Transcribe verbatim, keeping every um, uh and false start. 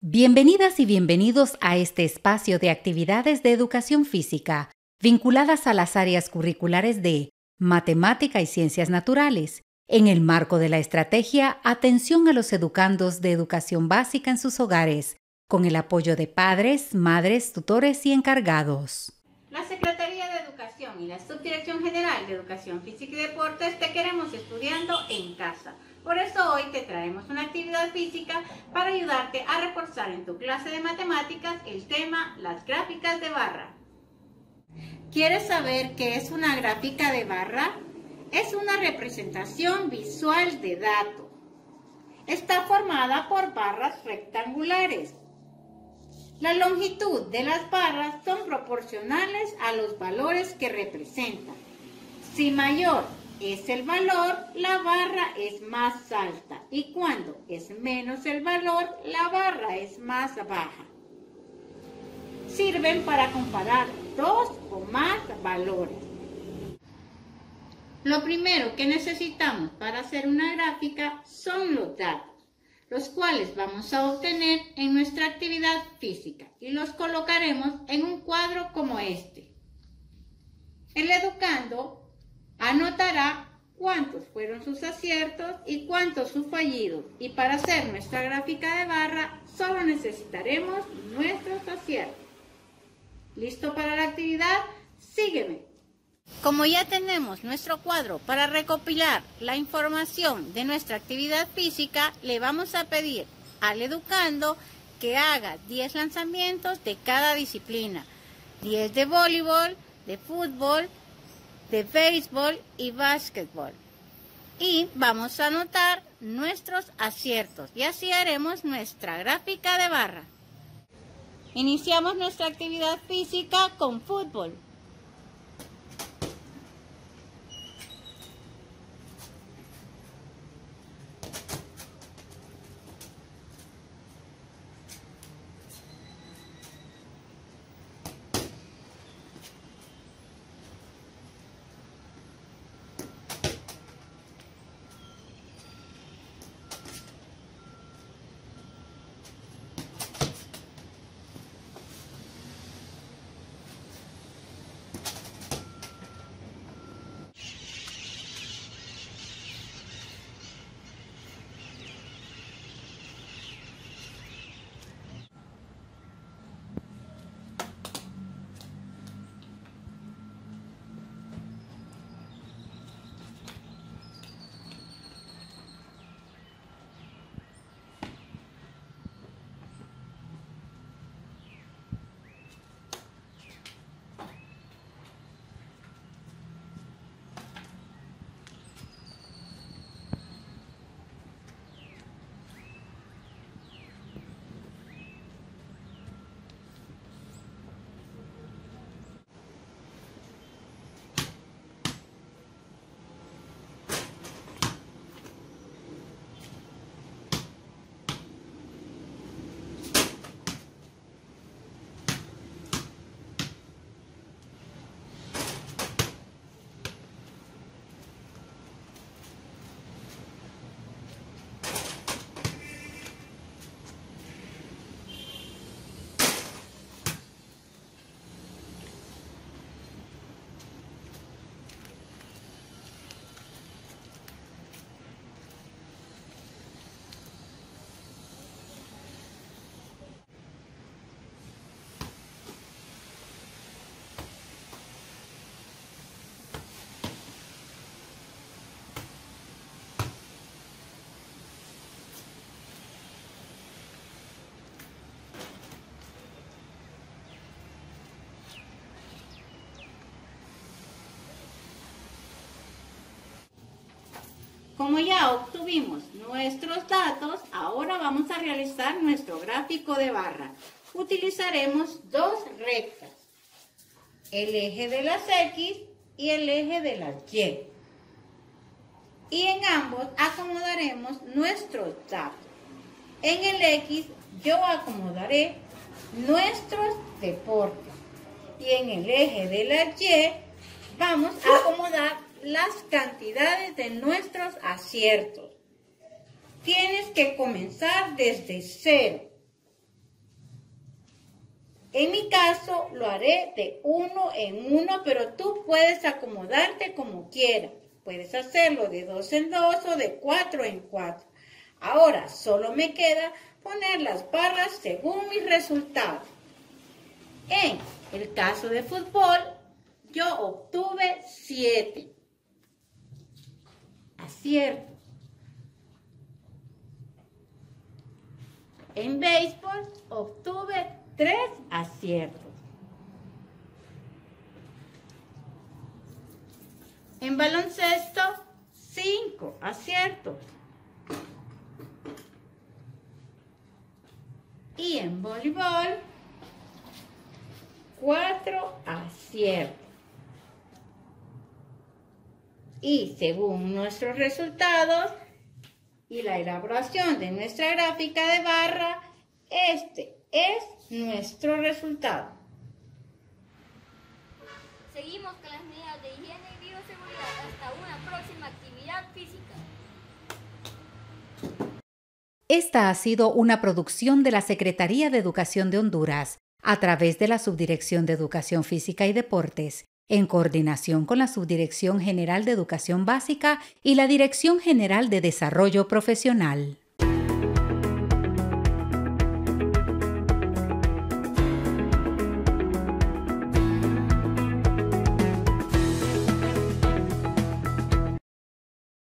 Bienvenidas y bienvenidos a este espacio de actividades de educación física vinculadas a las áreas curriculares de Matemática y Ciencias Naturales, en el marco de la estrategia Atención a los educandos de educación básica en sus hogares, con el apoyo de padres, madres, tutores y encargados. La Secretaría de Educación y la Subdirección General de Educación Física y Deportes te queremos estudiando en casa. Por eso hoy te traemos una actividad física para ayudarte a reforzar en tu clase de matemáticas el tema las gráficas de barra. ¿Quieres saber qué es una gráfica de barra? Es una representación visual de datos. Está formada por barras rectangulares. La longitud de las barras son proporcionales a los valores que representan. Si mayor es el valor, la barra es más alta, y cuando es menos el valor, la barra es más baja. Sirven para comparar dos o más valores. Lo primero que necesitamos para hacer una gráfica son los datos, los cuales vamos a obtener en nuestra actividad física y los colocaremos en un cuadro como este. El educando anotará cuántos fueron sus aciertos y cuántos sus fallidos, y para hacer nuestra gráfica de barra solo necesitaremos nuestros aciertos. ¿Listo para la actividad? Sígueme. Como ya tenemos nuestro cuadro para recopilar la información de nuestra actividad física, le vamos a pedir al educando que haga diez lanzamientos de cada disciplina, diez de voleibol, de fútbol, de béisbol y básquetbol. Y vamos a anotar nuestros aciertos y así haremos nuestra gráfica de barra. Iniciamos nuestra actividad física con fútbol. Como ya obtuvimos nuestros datos, ahora vamos a realizar nuestro gráfico de barra. Utilizaremos dos rectas, el eje de las X y el eje de las Y. Y en ambos acomodaremos nuestros datos. En el X yo acomodaré nuestros deportes y en el eje de la Y vamos a acomodar las cantidades de nuestros aciertos. Tienes que comenzar desde cero En mi caso, lo haré de uno en uno, pero tú puedes acomodarte como quieras. Puedes hacerlo de dos en dos o de cuatro en cuatro. Ahora, solo me queda poner las barras según mis resultados. En el caso de fútbol, yo obtuve siete aciertos. En béisbol, obtuve tres aciertos. En baloncesto, cinco aciertos. Y en voleibol, cuatro aciertos. Y según nuestros resultados y la elaboración de nuestra gráfica de barra, este es nuestro resultado. Seguimos con las medidas de higiene y bioseguridad hasta una próxima actividad física. Esta ha sido una producción de la Secretaría de Educación de Honduras a través de la Subdirección de Educación Física y Deportes, en coordinación con la Subdirección General de Educación Básica y la Dirección General de Desarrollo Profesional.